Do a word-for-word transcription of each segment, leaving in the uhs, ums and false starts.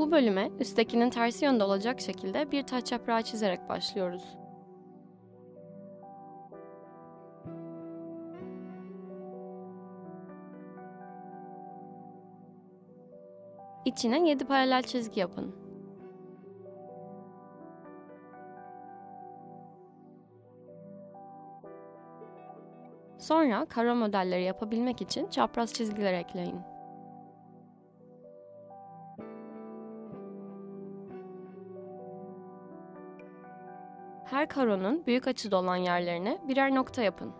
Bu bölüme üsttekinin tersi yönde olacak şekilde bir taç yaprağı çizerek başlıyoruz. İçine yedi paralel çizgi yapın. Sonra karo modelleri yapabilmek için çapraz çizgiler ekleyin. Her karonun büyük açıda olan yerlerine birer nokta yapın.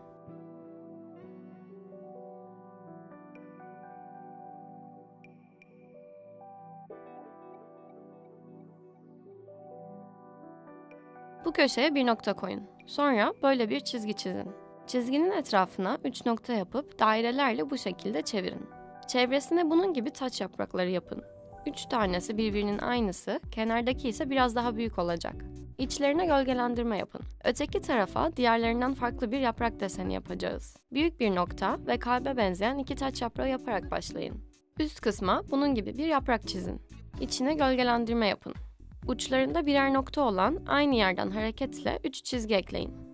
Bu köşeye bir nokta koyun. Sonra böyle bir çizgi çizin. Çizginin etrafına üç nokta yapıp dairelerle bu şekilde çevirin. Çevresine bunun gibi taç yaprakları yapın. üç tanesi birbirinin aynısı, kenardaki ise biraz daha büyük olacak. İçlerine gölgelendirme yapın. Öteki tarafa diğerlerinden farklı bir yaprak deseni yapacağız. Büyük bir nokta ve kalbe benzeyen iki taç yaprağı yaparak başlayın. Üst kısma bunun gibi bir yaprak çizin. İçine gölgelendirme yapın. Uçlarında birer nokta olan aynı yerden hareketle üç çizgi ekleyin.